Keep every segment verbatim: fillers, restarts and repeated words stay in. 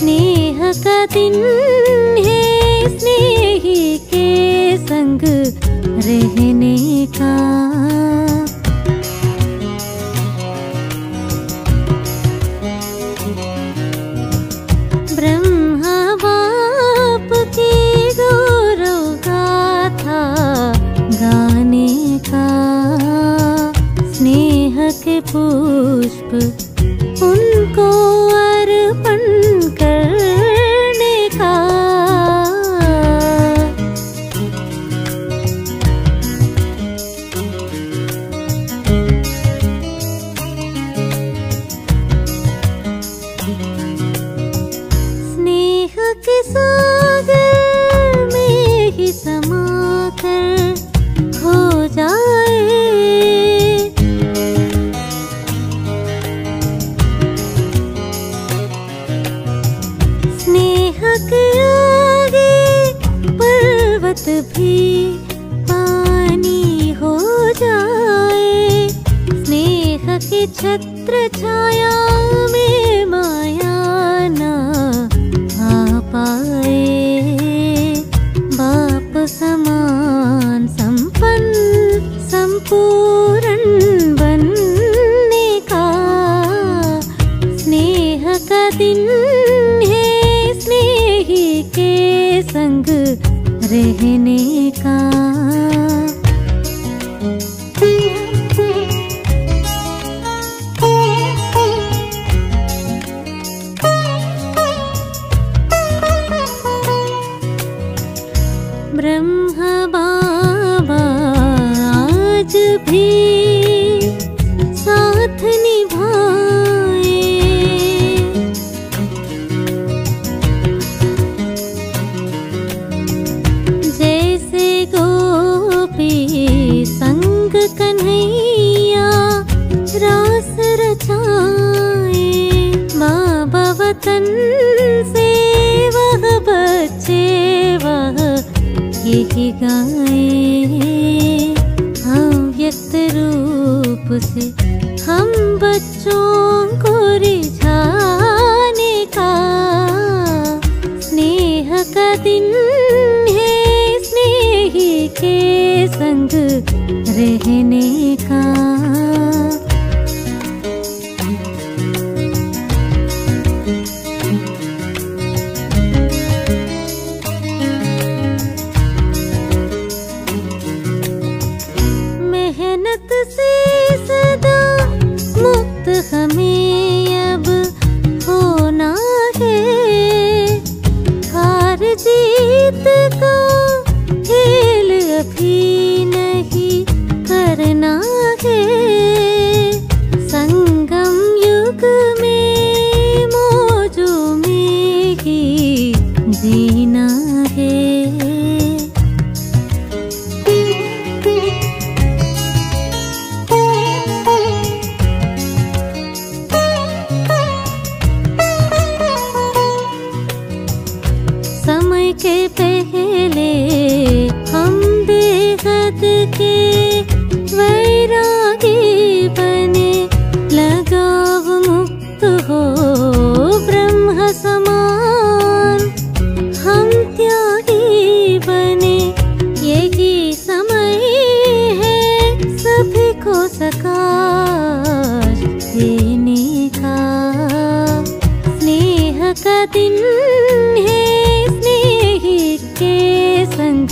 स्नेह का दिन है, स्नेही के संग रहने का। ब्रह्मा बाप की गौरव गाथा गाने का। स्नेह के पुष्प उनको अर्पण करने का। स्नेह के सागर में ही समाकर खो जाए। स्नेह के आगे पर्वत भी पानी हो जाए। स्नेह के छत्र छाया में माया ना आ पाए। बाप समान संपन्न संपूर्ण बनने का। स्नेह का दिन है, स्नेही के संग रहने का। ब्रह्मा बाबा आज भी साथ निभाए। जैसे गोपी संग कन्हैया रास रचाए। बाबा वतन से वह बच्चे वह यही गाए। अव्यक्त रूप से हम बच्चों को रिझाने का। स्नेह का दिन है, स्नेही के संग रहने का। मेहनत से सदा मुक्त हमें अब होना है। हार जीत का खेल अभी नहीं करना है। संगम युग में मौजों में ही जीना है। समय के पहले हम बेहद के वैरागी बने। लगाव मुक्त हो ब्रह्म समान हम त्यागी बने। यही समय है सभी को सकाश देने का। स्नेह का दिन है, स्नेही के संग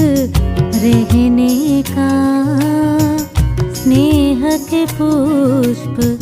रहने का। स्नेह के पुष्प